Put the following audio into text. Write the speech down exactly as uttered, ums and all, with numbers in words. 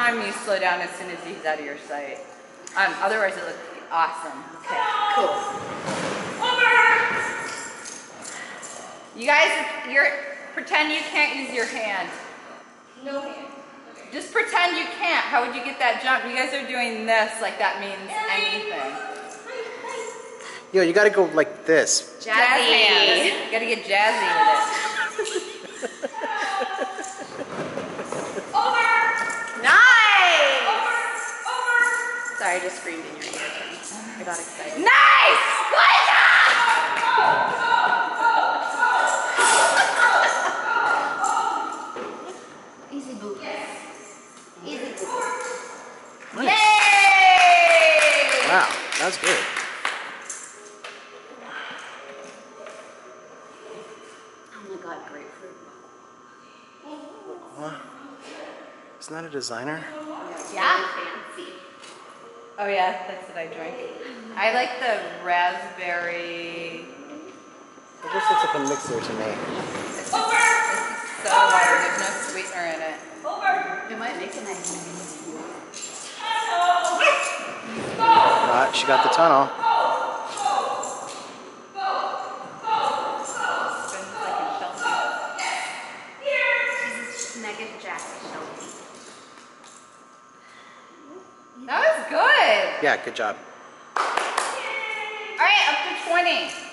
time you slow down as soon as he's out of your sight. Um, otherwise it looks awesome. Okay, cool. You guys, you're pretend you can't use your hand. No hand. Okay. Just pretend you can't. How would you get that jump? You guys are doing this like that means anything. Yo, you gotta go like this. Jazzy. Jazz hands. You gotta get jazzy with it. Over! Nice! Over! Over! Sorry, I just screamed in your ear. I got excited. Nice! Good job! Easy boot. Easy boot. Nice. Yay! Wow, that's good. Oh my god, grapefruit. What? Isn't that a designer? Yeah. Really fancy. Oh yeah, that's what I drink. I like the raspberry. It just looks like a mixer to me. It's just, it's so water. There's no sweetener in it. It might make a nice Uh, she got the tunnel. mega jack Shelby. That was good. Yeah, good job. All right, up to twenty.